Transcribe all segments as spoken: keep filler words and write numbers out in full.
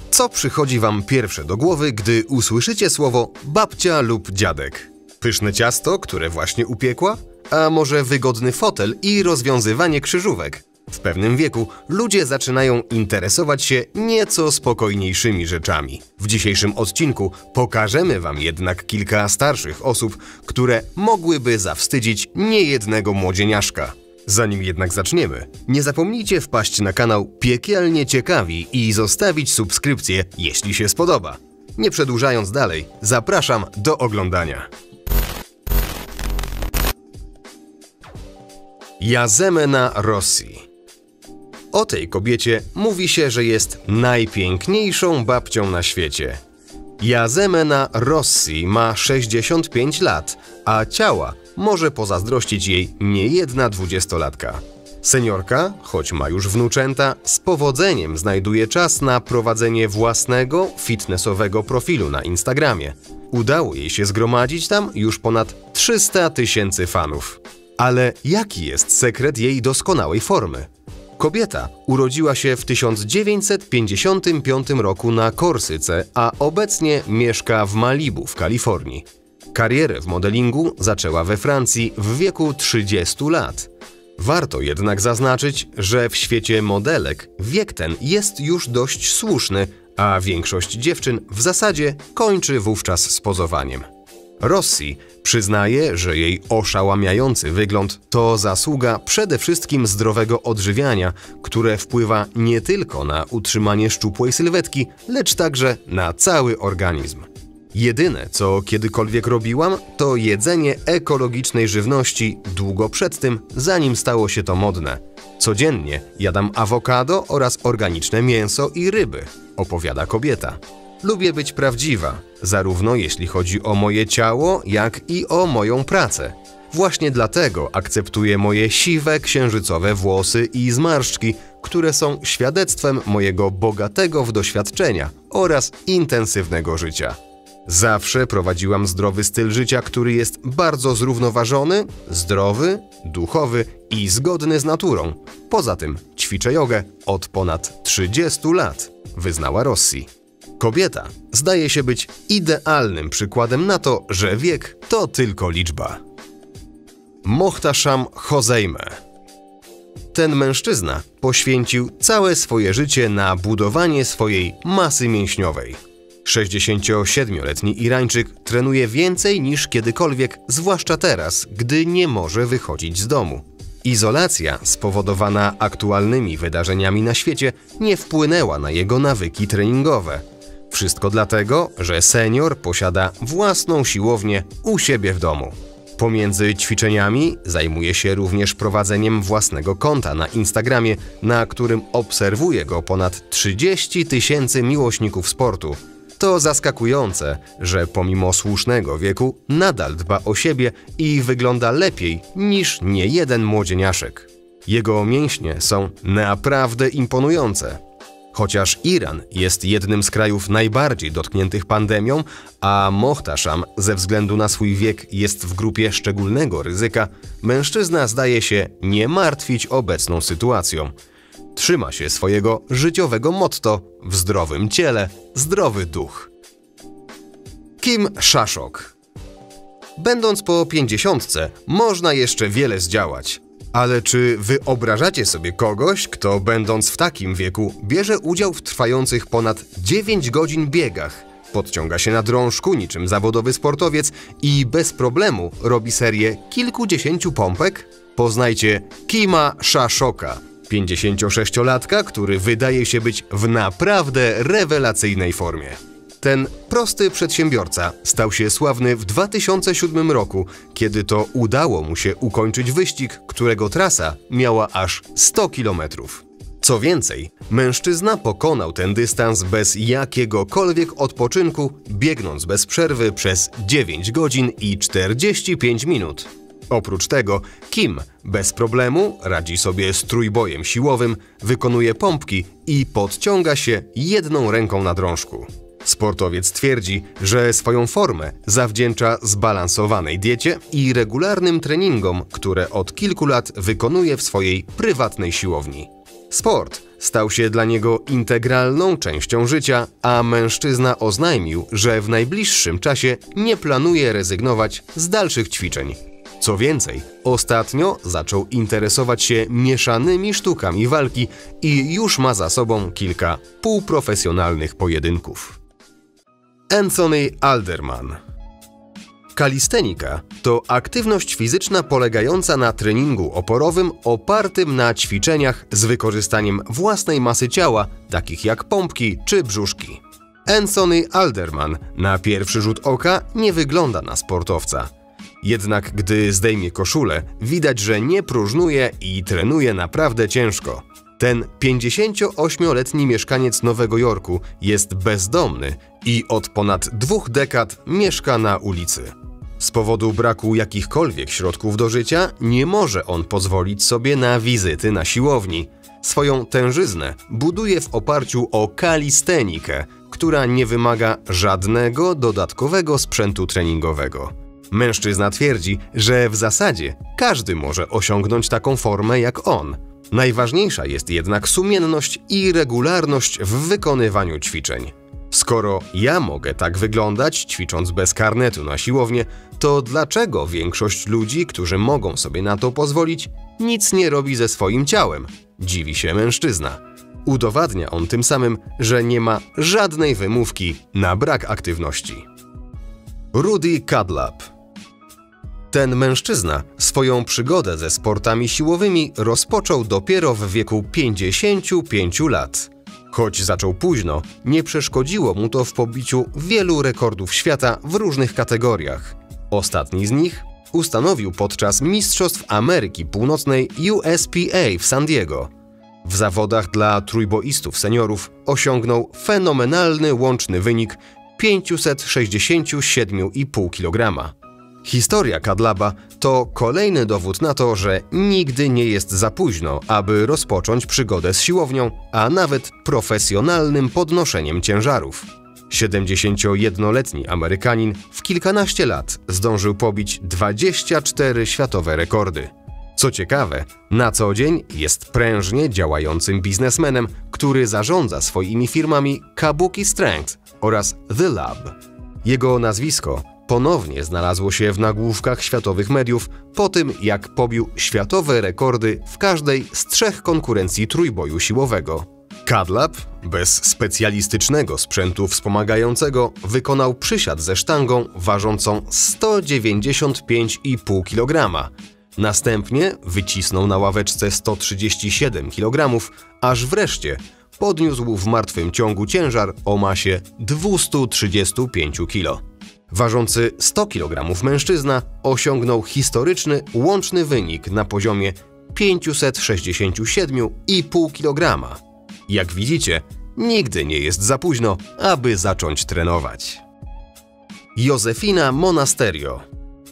Co przychodzi wam pierwsze do głowy, gdy usłyszycie słowo babcia lub dziadek? Pyszne ciasto, które właśnie upiekła? A może wygodny fotel i rozwiązywanie krzyżówek? W pewnym wieku ludzie zaczynają interesować się nieco spokojniejszymi rzeczami. W dzisiejszym odcinku pokażemy wam jednak kilka starszych osób, które mogłyby zawstydzić niejednego młodzieniaszka. Zanim jednak zaczniemy, nie zapomnijcie wpaść na kanał Piekielnie Ciekawi i zostawić subskrypcję, jeśli się spodoba. Nie przedłużając dalej, zapraszam do oglądania. Jasemena Rossi. O tej kobiecie mówi się, że jest najpiękniejszą babcią na świecie. Jasemena Rossi ma sześćdziesiąt pięć lat, a ciała może pozazdrościć jej niejedna dwudziestolatka. Seniorka, choć ma już wnuczęta, z powodzeniem znajduje czas na prowadzenie własnego, fitnessowego profilu na Instagramie. Udało jej się zgromadzić tam już ponad trzysta tysięcy fanów. Ale jaki jest sekret jej doskonałej formy? Kobieta urodziła się w tysiąc dziewięćset pięćdziesiątym piątym roku na Korsyce, a obecnie mieszka w Malibu w Kalifornii. Karierę w modelingu zaczęła we Francji w wieku trzydziestu lat. Warto jednak zaznaczyć, że w świecie modelek wiek ten jest już dość słuszny, a większość dziewczyn w zasadzie kończy wówczas z pozowaniem. Rossi przyznaje, że jej oszałamiający wygląd to zasługa przede wszystkim zdrowego odżywiania, które wpływa nie tylko na utrzymanie szczupłej sylwetki, lecz także na cały organizm. Jedyne, co kiedykolwiek robiłam, to jedzenie ekologicznej żywności długo przed tym, zanim stało się to modne. Codziennie jadam awokado oraz organiczne mięso i ryby, opowiada kobieta. Lubię być prawdziwa, zarówno jeśli chodzi o moje ciało, jak i o moją pracę. Właśnie dlatego akceptuję moje siwe, księżycowe włosy i zmarszczki, które są świadectwem mojego bogatego w doświadczenia oraz intensywnego życia. Zawsze prowadziłam zdrowy styl życia, który jest bardzo zrównoważony, zdrowy, duchowy i zgodny z naturą. Poza tym ćwiczę jogę od ponad trzydziestu lat, wyznała Rossi. Kobieta zdaje się być idealnym przykładem na to, że wiek to tylko liczba. Mohtasham Hoseimeh. Ten mężczyzna poświęcił całe swoje życie na budowanie swojej masy mięśniowej. sześćdziesięciosiedmioletni Irańczyk trenuje więcej niż kiedykolwiek, zwłaszcza teraz, gdy nie może wychodzić z domu. Izolacja spowodowana aktualnymi wydarzeniami na świecie nie wpłynęła na jego nawyki treningowe. Wszystko dlatego, że senior posiada własną siłownię u siebie w domu. Pomiędzy ćwiczeniami zajmuje się również prowadzeniem własnego konta na Instagramie, na którym obserwuje go ponad trzydzieści tysięcy miłośników sportu. To zaskakujące, że pomimo słusznego wieku nadal dba o siebie i wygląda lepiej niż niejeden młodzieniaszek. Jego mięśnie są naprawdę imponujące. Chociaż Iran jest jednym z krajów najbardziej dotkniętych pandemią, a Mohtasham ze względu na swój wiek jest w grupie szczególnego ryzyka, mężczyzna zdaje się nie martwić obecną sytuacją. Trzyma się swojego życiowego motto: w zdrowym ciele, zdrowy duch. Kim Szaszok. Będąc po pięćdziesiątce, można jeszcze wiele zdziałać. Ale czy wyobrażacie sobie kogoś, kto będąc w takim wieku bierze udział w trwających ponad dziewięć godzin biegach, podciąga się na drążku niczym zawodowy sportowiec i bez problemu robi serię kilkudziesięciu pompek? Poznajcie Kima Szaszoka, pięćdziesięciosześciolatka, który wydaje się być w naprawdę rewelacyjnej formie. Ten prosty przedsiębiorca stał się sławny w dwa tysiące siódmym roku, kiedy to udało mu się ukończyć wyścig, którego trasa miała aż sto kilometrów. Co więcej, mężczyzna pokonał ten dystans bez jakiegokolwiek odpoczynku, biegnąc bez przerwy przez dziewięć godzin i czterdzieści pięć minut. Oprócz tego Kim bez problemu radzi sobie z trójbojem siłowym, wykonuje pompki i podciąga się jedną ręką na drążku. Sportowiec twierdzi, że swoją formę zawdzięcza zbalansowanej diecie i regularnym treningom, które od kilku lat wykonuje w swojej prywatnej siłowni. Sport stał się dla niego integralną częścią życia, a mężczyzna oznajmił, że w najbliższym czasie nie planuje rezygnować z dalszych ćwiczeń. Co więcej, ostatnio zaczął interesować się mieszanymi sztukami walki i już ma za sobą kilka półprofesjonalnych pojedynków. Anthony Alderman. Kalistenika to aktywność fizyczna polegająca na treningu oporowym opartym na ćwiczeniach z wykorzystaniem własnej masy ciała, takich jak pompki czy brzuszki. Anthony Alderman na pierwszy rzut oka nie wygląda na sportowca. Jednak gdy zdejmie koszulę, widać, że nie próżnuje i trenuje naprawdę ciężko. Ten pięćdziesięcioośmioletni mieszkaniec Nowego Jorku jest bezdomny i od ponad dwóch dekad mieszka na ulicy. Z powodu braku jakichkolwiek środków do życia nie może on pozwolić sobie na wizyty na siłowni. Swoją tężyznę buduje w oparciu o kalistenikę, która nie wymaga żadnego dodatkowego sprzętu treningowego. Mężczyzna twierdzi, że w zasadzie każdy może osiągnąć taką formę jak on. Najważniejsza jest jednak sumienność i regularność w wykonywaniu ćwiczeń. Skoro ja mogę tak wyglądać, ćwicząc bez karnetu na siłownię, to dlaczego większość ludzi, którzy mogą sobie na to pozwolić, nic nie robi ze swoim ciałem? Dziwi się mężczyzna. Udowadnia on tym samym, że nie ma żadnej wymówki na brak aktywności. Rudy Kadlab. Ten mężczyzna swoją przygodę ze sportami siłowymi rozpoczął dopiero w wieku pięćdziesięciu pięciu lat. Choć zaczął późno, nie przeszkodziło mu to w pobiciu wielu rekordów świata w różnych kategoriach. Ostatni z nich ustanowił podczas Mistrzostw Ameryki Północnej U S P A w San Diego. W zawodach dla trójboistów seniorów osiągnął fenomenalny łączny wynik pięćset sześćdziesiąt siedem i pół kilograma. Historia Kadlaba to kolejny dowód na to, że nigdy nie jest za późno, aby rozpocząć przygodę z siłownią, a nawet profesjonalnym podnoszeniem ciężarów. siedemdziesięciojednoletni Amerykanin w kilkanaście lat zdążył pobić dwadzieścia cztery światowe rekordy. Co ciekawe, na co dzień jest prężnie działającym biznesmenem, który zarządza swoimi firmami Kabuki Strength oraz The Lab. Jego nazwisko ponownie znalazło się w nagłówkach światowych mediów po tym, jak pobił światowe rekordy w każdej z trzech konkurencji trójboju siłowego. Kadlab, bez specjalistycznego sprzętu wspomagającego, wykonał przysiad ze sztangą ważącą sto dziewięćdziesiąt pięć i pół kilograma. Następnie wycisnął na ławeczce sto trzydzieści siedem kilogramów, aż wreszcie podniósł w martwym ciągu ciężar o masie dwieście trzydzieści pięć kilogramów. Ważący sto kilogramów mężczyzna osiągnął historyczny łączny wynik na poziomie pięćset sześćdziesiąt siedem i pół kilograma. Jak widzicie, nigdy nie jest za późno, aby zacząć trenować. Josefina Monasterio.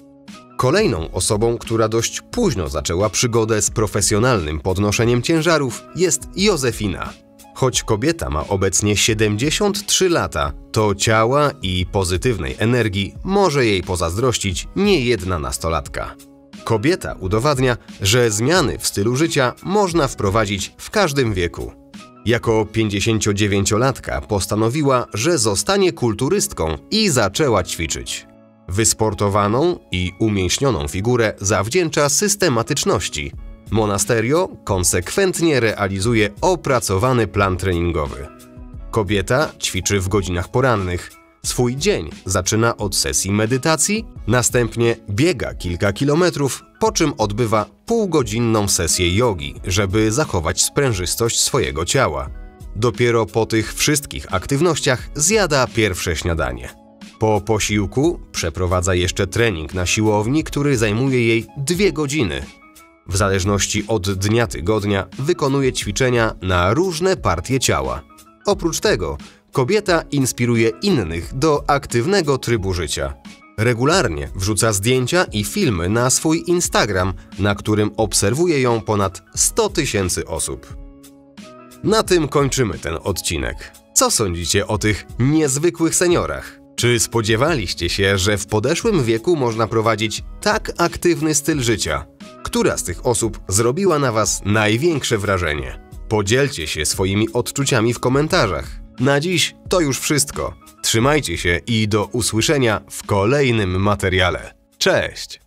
Kolejną osobą, która dość późno zaczęła przygodę z profesjonalnym podnoszeniem ciężarów, jest Josefina. Choć kobieta ma obecnie siedemdziesiąt trzy lata, to ciała i pozytywnej energii może jej pozazdrościć niejedna nastolatka. Kobieta udowadnia, że zmiany w stylu życia można wprowadzić w każdym wieku. Jako pięćdziesięciodziewięciolatka postanowiła, że zostanie kulturystką i zaczęła ćwiczyć. Wysportowaną i umięśnioną figurę zawdzięcza systematyczności. Monasterio konsekwentnie realizuje opracowany plan treningowy. Kobieta ćwiczy w godzinach porannych. Swój dzień zaczyna od sesji medytacji, następnie biega kilka kilometrów, po czym odbywa półgodzinną sesję jogi, żeby zachować sprężystość swojego ciała. Dopiero po tych wszystkich aktywnościach zjada pierwsze śniadanie. Po posiłku przeprowadza jeszcze trening na siłowni, który zajmuje jej dwie godziny. W zależności od dnia tygodnia wykonuje ćwiczenia na różne partie ciała. Oprócz tego kobieta inspiruje innych do aktywnego trybu życia. Regularnie wrzuca zdjęcia i filmy na swój Instagram, na którym obserwuje ją ponad sto tysięcy osób. Na tym kończymy ten odcinek. Co sądzicie o tych niezwykłych seniorach? Czy spodziewaliście się, że w podeszłym wieku można prowadzić tak aktywny styl życia? Która z tych osób zrobiła na Was największe wrażenie? Podzielcie się swoimi odczuciami w komentarzach. Na dziś to już wszystko. Trzymajcie się i do usłyszenia w kolejnym materiale. Cześć!